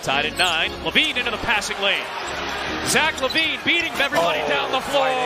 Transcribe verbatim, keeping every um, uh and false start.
Tied at nine. Lavine into the passing lane. Zach Lavine beating everybody oh, down the floor.